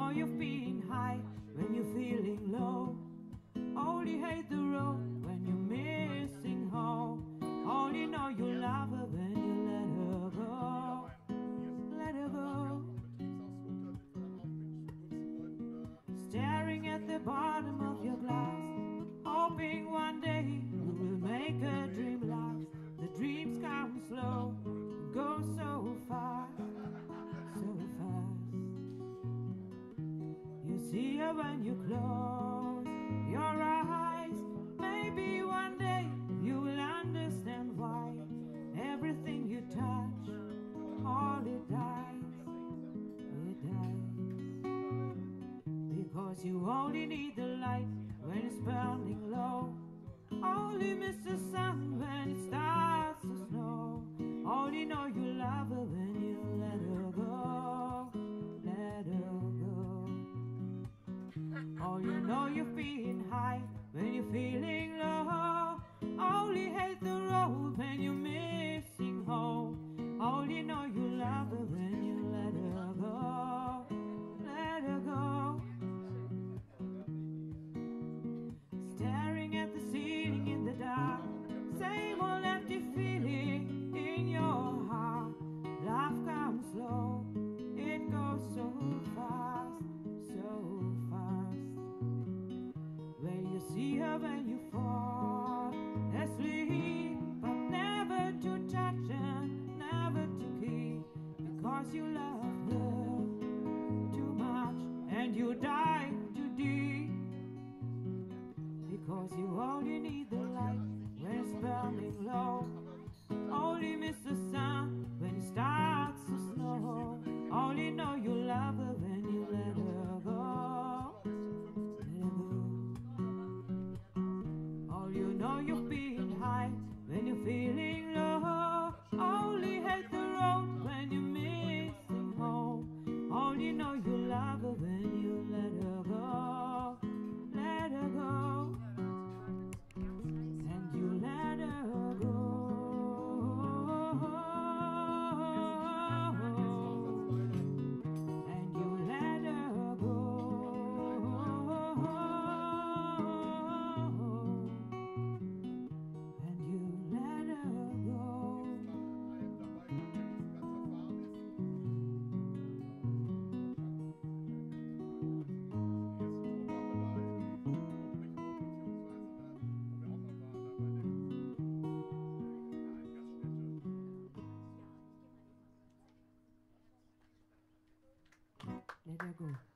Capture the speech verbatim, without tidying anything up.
you're feeling high when you're feeling low. Only hate the road when you're missing home. Only know you love her when you let her go. Let her go. Staring at the bottom of your glass, hoping one day you will make a dream last. The dreams come slow, go so fast, so fast. You see her when you close your eyes. Maybe one day you will understand why everything you touch, all it dies, it dies. Because you only need the light when it's burning low. Only miss the sun when it starts to snow. Only know you love her when you let her go. Let her go. All you know you're feeling high when you're feeling low. Only hate the road when you're missing home. Only know you love her when you let her go. Let her go. Staring at the ceiling in the dark, same old empty feeling in your heart. Love comes slow, it goes so fast, so fast. When you see her when you fall asleep, but never to touch and never to keep. Because you love her too much and you dive too deep. Because you only need the light when it's burning low. Only miss the sun when it starts to snow. Only know you love her when you let her go. Let her go. All you know you're feeling high when you're feeling low. Only hate the road when you're missing home. Only know you love her when you let her go. Let her go. And you let her go. And you let her go. And you let her go. Let her go.